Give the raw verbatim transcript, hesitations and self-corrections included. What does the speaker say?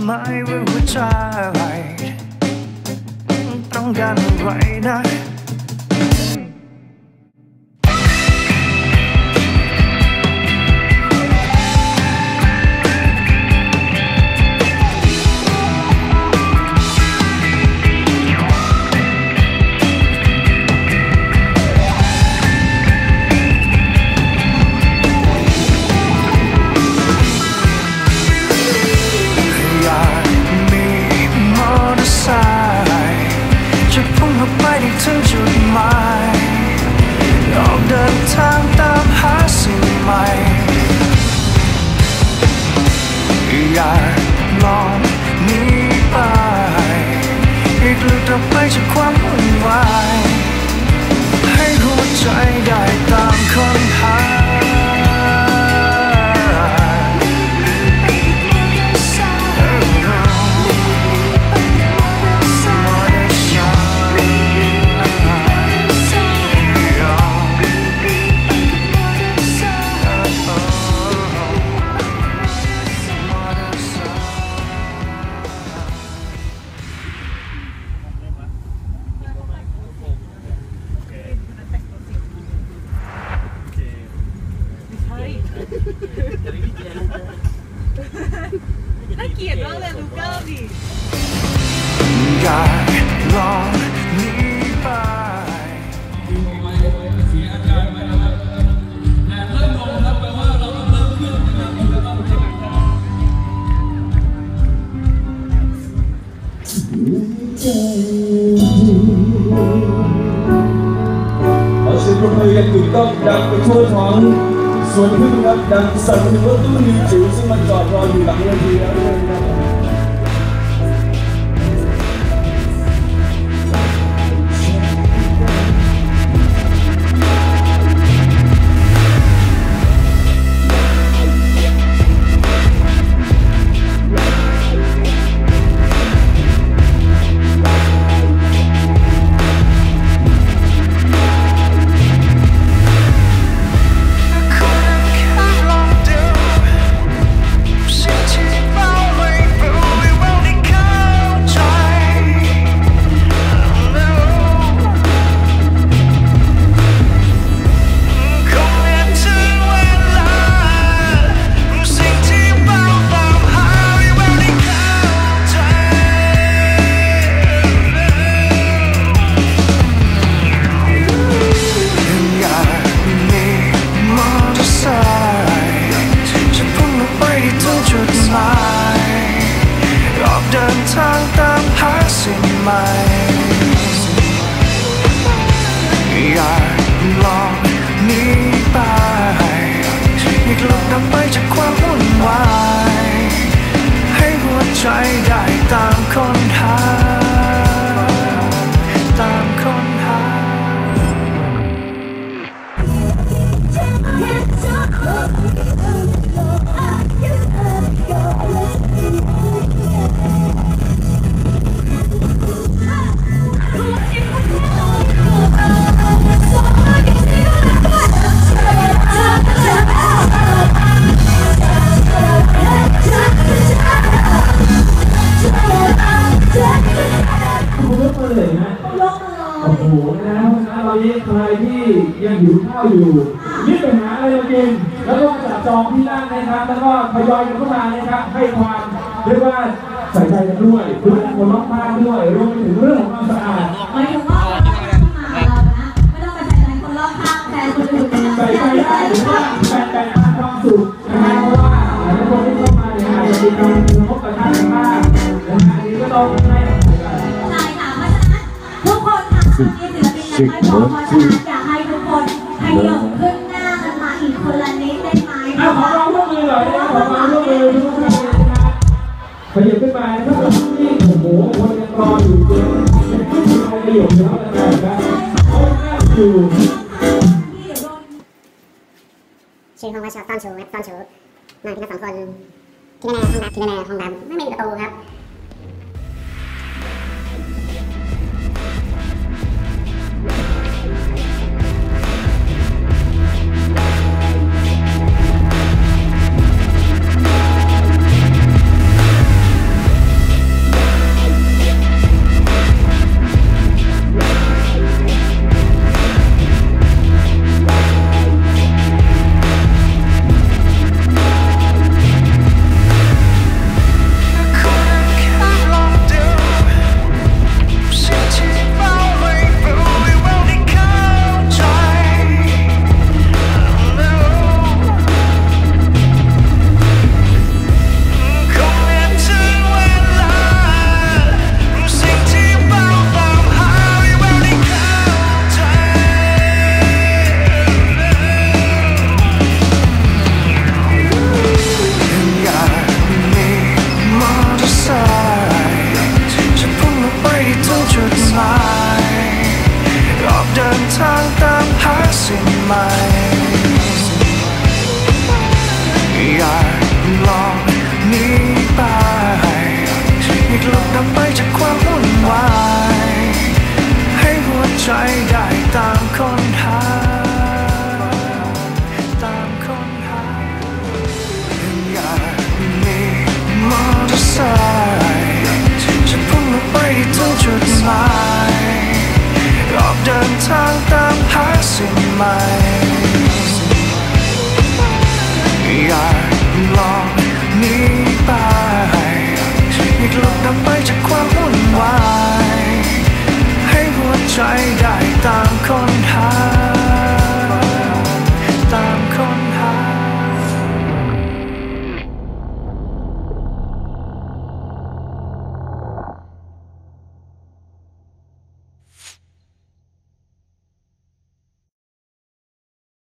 ไหมว่าหัวใจต้องการอะไรนะถึงจุดหมายออกเดินทางตามหาสิ่งใหม่อยากลองหนีไปอีกหลุดออกไปจากความวุ่นวายให้หัวใจได้ตามค้นหาน่าเกลียดมากเลยลูก้าดิอยากลองหนีไปเสียอาการไปนะครับแต่เริ่มลงครับแปลว่าเราต้องเริ่มขึ้นนะครับขอเชิญปรบมือกันถูกต้องดังไปทั่วท้องส่วนพึ่งครับดังสั่นถึงรถตู้นิวจิ๋วซึ่งมันจอดรออยู่หลังเวทีแล้วด้วยนะครับเดินทางตามหาสิ่งใหม่อยากลองหนีไปอีกหลุดออกไปจากความวุ่นวายให้หัวใจได้ตามค้นหาตามค้นหาโอ้โหนะเพราะฉะนั้นเราใครที่ยังหิวข้าวอยู่รีบไปหาอะไรมากินแล้วก็จับจองที่นั่งนะครับแล้วก็ทยอยกันเข้ามานะครับให้ความเรียกว่าใส่ใจกันด้วยดูแลคนรอบข้างด้วยรวมไปถึงเรื่องของความสะอาดหมายถึงว่าเราที่มาเรานะไม่ต้องไปใส่ใจคนรอบข้างแทนคนอื่นใส่ใจได้หรือว่าแบ่งแบ่งความสุขนะครับเพราะว่าหลายคนที่เข้ามาเนี่ยอาจจะมีการพบกับท่านมากนะฮะนี้ก็ต้องให้ใช่ค่ะเพราะฉะนั้นทุกคนทำทีมศิลปินยังไม่พอเพราะฉะนั้นอยากให้ทุกคนขยับขึ้นหน้ากันมาอีกคนละนิดได้ไหมขอความร่วมมือหน่อยนะขอความร่วมมือทุกท่านนะครับขยับขึ้นมานะครับที่โอ้โหคนยังรออยู่เยอะใครจะอยู่แล้วนะครับเขานั่งอยู่ชื่อห้องว่าชอบต้อนชูครับต้อนชูมาที่นั่งสองคนที่แน่ห้องน้ำที่แน่ห้องน้ำไม่มีประตูครับสิ่งใหม่อยากลองหนีไปอีกหลุดออกไปจากความวุ่นวายให้หัวใจได้